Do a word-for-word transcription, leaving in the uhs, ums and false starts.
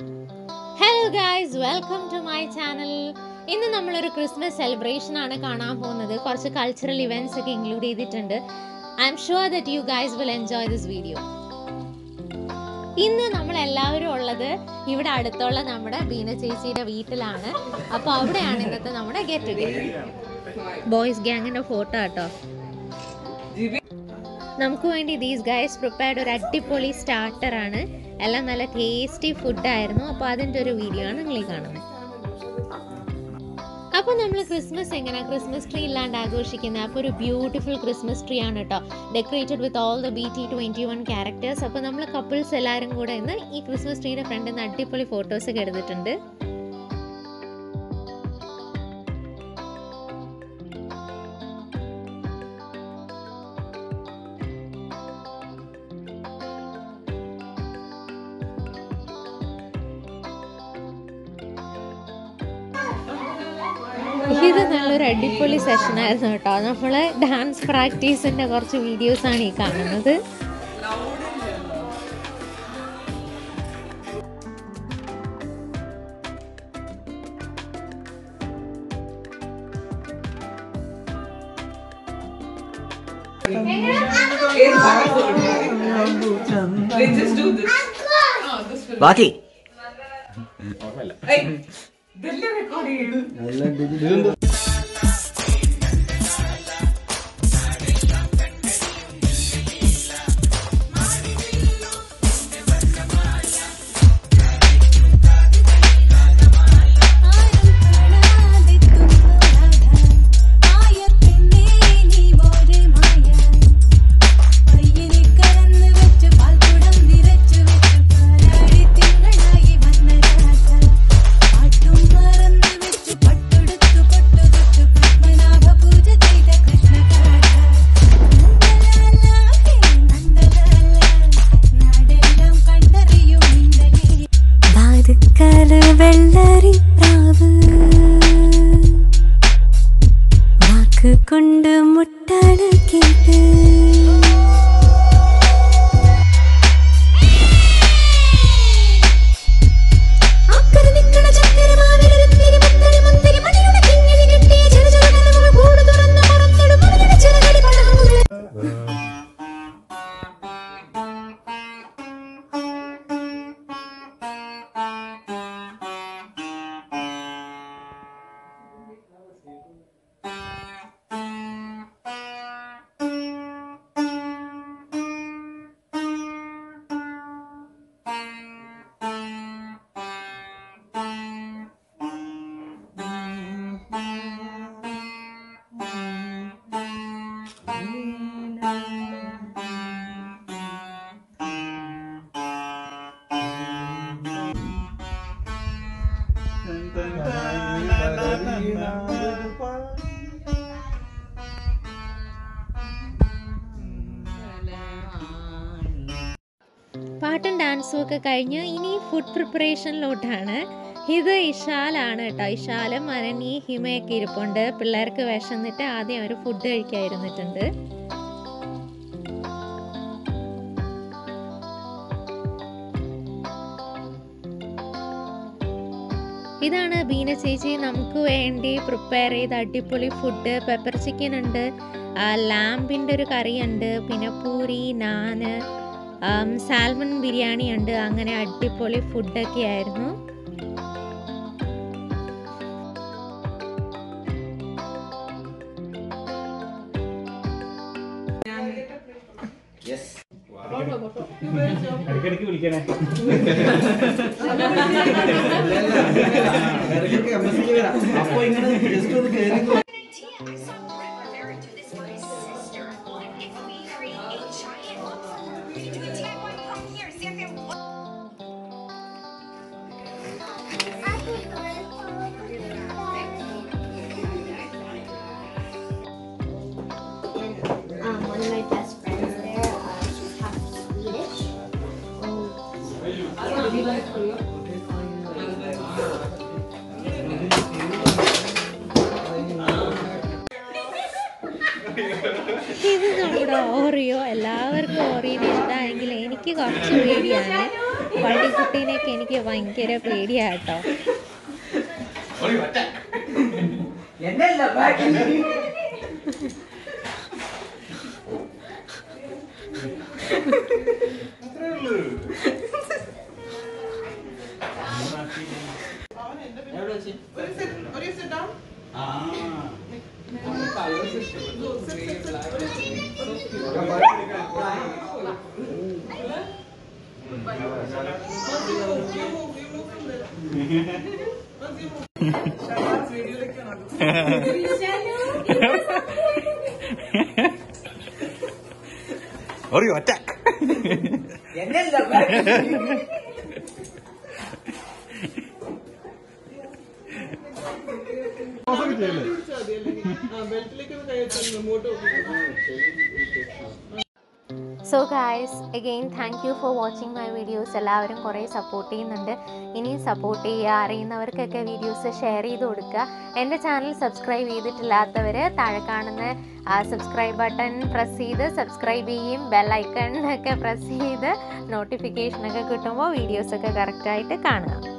Hello guys, welcome to my channel. ഇന്ന് നമ്മളൊരു Christmas celebration ആണ് കാണാൻ പോകുന്നത്. കുറച്ച് കൾച്ചറൽ ഇവന്റ്സ് ഒക്കെ ഇൻക്ലൂഡ് ചെയ്തിട്ടുണ്ട്. I am sure that you guys will enjoy this video. ഇന്ന് നമ്മൾ എല്ലാവരും ഉള്ളത് ഇവിടെ അടുത്തുള്ള നമ്മുടെ ബീന ചേച്ചിയുടെ വീട്ടിലാണ്. അപ്പോൾ അവിടെയാണ് ഇന്നത്തെ നമ്മുടെ ഗെറ്റ് ടുഗെദർ. ബോയ്സ് ഗ്യാങ്ങിന്റെ ഫോട്ടോ കേട്ടോ. നമുക്ക് വേണ്ടി ദീസ് ഗൈസ് പ്രിപ്പയർഡ് ഒരു അടിപൊളി സ്റ്റാർട്ടർ ആണ്. എല്ലാം നല്ല ടേസ്റ്റി ഫുഡായിരുന്നു. അപ്പോൾ അതിൻ്റെ ഒരു വീഡിയോ ആണ് നിങ്ങൾ ഈ കാണുന്നത്. അപ്പോൾ നമ്മൾ ക്രിസ്മസ് എങ്ങനെ ക്രിസ്മസ് ട്രീ ഇല്ലാണ്ട് ആഘോഷിക്കുന്നത്. അപ്പോൾ ഒരു ബ്യൂട്ടിഫുൾ ക്രിസ്മസ് ട്രീ ആണ് കേട്ടോ, decorated with all the B T twenty one characters. അപ്പോൾ നമ്മൾ കപ്പിൾസ് എല്ലാവരും കൂടെ ഇന്ന് ഈ ക്രിസ്മസ് ട്രീയുടെ ഫ്രണ്ടിൽ നിന്ന് അടിപൊളി ഫോട്ടോസൊക്കെ എടുത്തിട്ടുണ്ട്. ഇത് നല്ലൊരു അടിപൊളി സെഷനായിരുന്നു കേട്ടോ. നമ്മൾ ഡാൻസ് പ്രാക്ടീസിൻ്റെ കുറച്ച് വീഡിയോസാണ് ഈ കാണുന്നത്. ബാക്കി കൊണ്ട് മുട്ടാണ് കേട്ട് പാട്ടും ഡാൻസും ഒക്കെ കഴിഞ്ഞ് ഇനി ഫുഡ് പ്രിപ്പറേഷനിലോട്ടാണ്. ഇത് ഇഷാലാണ് കേട്ടോ. ഇഷാലും അനനി ഹിമയൊക്കെ ഇരിപ്പുണ്ട്. പിള്ളേർക്ക് വിശന്നിട്ട് ആദ്യം അവർ ഫുഡ് കഴിക്കാതിരുന്നിട്ടുണ്ട്. ഇതാണ് ബീന ചേച്ചി നമുക്ക് വേണ്ടി പ്രിപ്പയർ ചെയ്ത അടിപൊളി ഫുഡ്. പെപ്പർ ചിക്കൻ ഉണ്ട്, ലാമ്പിൻ്റെ ഒരു കറിയുണ്ട്, പിന്നെ പൂരി, നാന്, സാൽമൺ ബിരിയാണി ഉണ്ട്. അങ്ങനെ അടിപൊളി ഫുഡൊക്കെ ആയിരുന്നു. ഇത് നമ്മുടെ ഓറിയോ. എല്ലാവർക്കും ഓറിയോ ഇഷ്ടമായെങ്കിൽ എനിക്ക് കുറച്ച് പേടിയാണ്. പള്ളിക്കുട്ടീനെയൊക്കെ എനിക്ക് ഭയങ്കര പേടിയാട്ടോ. Or you attack. So guys again thank you for watching my videos. എല്ലാവരും കുറേ സപ്പോർട്ട് ചെയ്യുന്നുണ്ട്. ഇനിയും സപ്പോർട്ട് ചെയ്യുക. അറിയുന്നവർക്കൊക്കെ വീഡിയോസ് ഷെയർ ചെയ്ത് കൊടുക്കുക. എൻ്റെ ചാനൽ സബ്സ്ക്രൈബ് ചെയ്തിട്ടില്ലാത്തവർ താഴെ കാണുന്ന സബ്സ്ക്രൈബ് ബട്ടൺ പ്രസ് ചെയ്ത് സബ്സ്ക്രൈബ് ചെയ്യും. ബെൽ ഐക്കൺ ഒക്കെ പ്രസ് ചെയ്ത് നോട്ടിഫിക്കേഷനൊക്കെ കിട്ടുമ്പോൾ വീഡിയോസൊക്കെ കറക്റ്റായിട്ട് കാണുക.